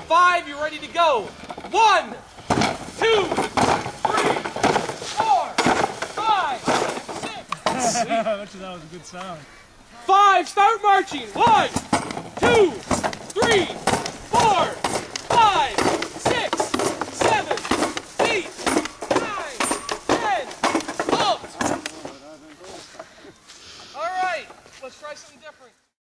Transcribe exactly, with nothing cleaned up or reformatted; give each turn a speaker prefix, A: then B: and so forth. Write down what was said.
A: five, you're ready to go. One, two, three, four, five, six.
B: That was a good sound.
A: Five, start marching. One, two, three, four, five, six, seven, eight, nine, ten. Halt. All right, let's try something different.